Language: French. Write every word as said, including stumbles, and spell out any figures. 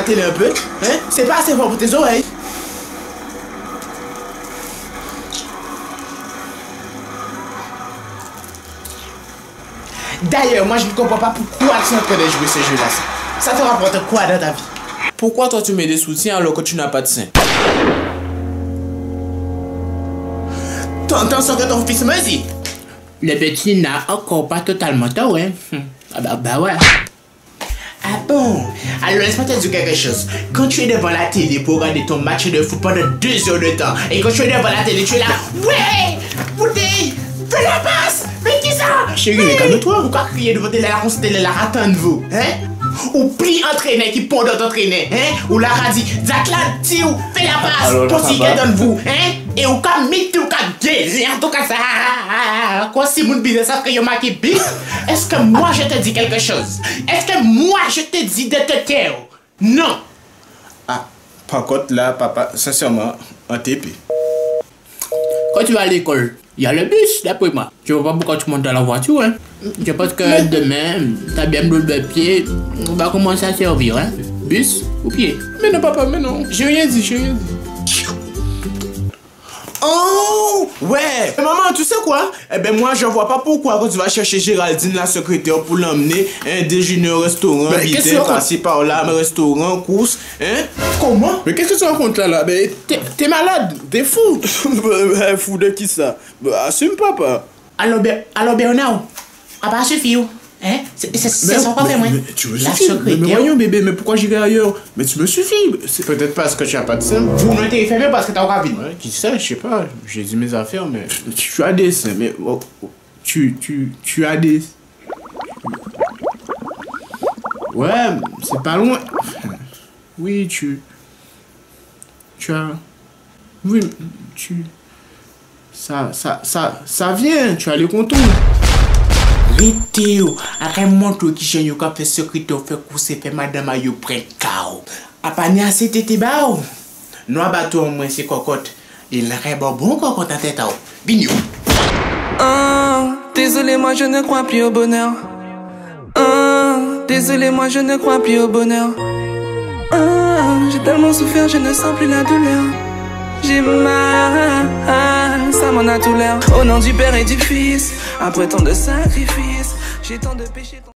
télé un peu. Hein? C'est pas assez fort pour tes oreilles. D'ailleurs, moi je ne comprends pas pourquoi tu es en train de jouer ce jeu-là. Ça te rapporte quoi dans ta vie? Pourquoi toi tu mets des soutiens alors que tu n'as pas de sein? T'entends ce que ton fils me dit? Le petit n'a encore pas totalement tort, hein? Ah bah, bah ouais. Ah bon? Alors laisse-moi te dire quelque chose. Quand tu es devant la télé pour regarder ton match de foot pendant deux heures de temps, et quand tu es devant la télé, tu es là, ouais! Bouteille! Fais la passe! Mais qui ça? Chérie, mais calme-toi. Pourquoi crier devant télé là, qu'on se télé là, attendez-vous? Hein? Ou pli entraîné qui pond d'autres entraîner, hein? Ou la radie, Zaklan, ti ou fais la passe, pour s'y donne vous, hein? Et ou ka mythe ou ka guérir, en tout cas ça, quoi si mon business a fait marqué big? Est-ce que moi je te dis quelque chose? Est-ce que moi je te dis de te taire? Non! Ah, par contre là, papa, sincèrement, en T P. Quand tu vas à l'école, il y a le bus, d'après moi. Je vois pas pourquoi tu montes dans la voiture, hein. Je pense que mais... demain, t'as bien de le pied, on va commencer à servir, hein. Bus ou pied. Mais non, papa, mais non. J'ai rien dit, j'ai rien dit. Oh, ouais. Mais maman, tu sais quoi? Eh ben moi, je vois pas pourquoi quand tu vas chercher Géraldine, la secrétaire, pour l'emmener un déjeuner au restaurant, vite, passer par là, un restaurant, course, hein? Comment? Mais qu'est-ce que tu racontes là, là? Ben, t'es malade, t'es fou. Fou de qui ça? Ben, assume, papa. Alors, alors Bernard, à part ce fille, hein? C'est son propre moi. Tu me suffis. Mais, mais voyons, bébé, mais pourquoi j'irai ailleurs? Mais tu me suffis. C'est peut-être parce que tu as pas de seins. Vous ne t'es fermé parce que t'as encore vite. Ouais, qui sait, je sais pas. J'ai dit mes affaires, mais tu as des seins, mais oh, oh, tu, tu, tu as des. Ouais, c'est pas loin. Oui, tu. Tu as. Oui, tu. Ça, ça, ça, ça vient, tu as les contours. Réteo, arrête montre qui j'ai eu fait secrétaire fait courser fait madame a eu près cao. A pas ni assez tété bao. Noa bateau moi c'est cocotte. Il rêve bon cocotte en tête. Bignou. Ah, désolé, moi je ne crois plus au bonheur. Ah, désolé, moi je ne crois plus au bonheur. Ah, j'ai tellement souffert, je ne sens plus la douleur. J'ai mal, ça m'en a tout l'air. Au nom du Père et du Fils, après tant de sacrifices, j'ai tant de péchés.